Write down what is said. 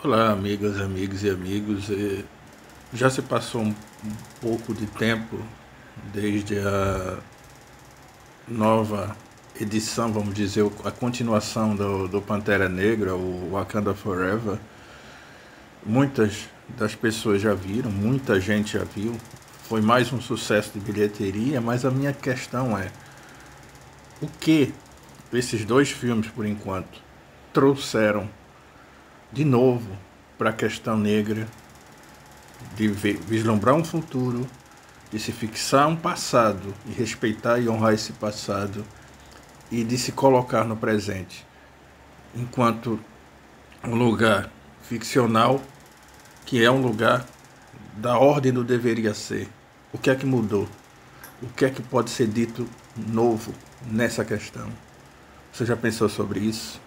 Olá, amigas, amigos e amigos. Já se passou um pouco de tempo desde a nova edição, vamos dizer, a continuação do Pantera Negra, o Wakanda Forever. Muitas das pessoas já viram, muita gente já viu. Foi mais um sucesso de bilheteria, mas a minha questão é: o que esses dois filmes, por enquanto, trouxeram de novo para a questão negra, de vislumbrar um futuro, de se fixar um passado e respeitar e honrar esse passado e de se colocar no presente enquanto um lugar ficcional que é um lugar da ordem do deveria ser. O que é que mudou? O que é que pode ser dito novo nessa questão? Você já pensou sobre isso?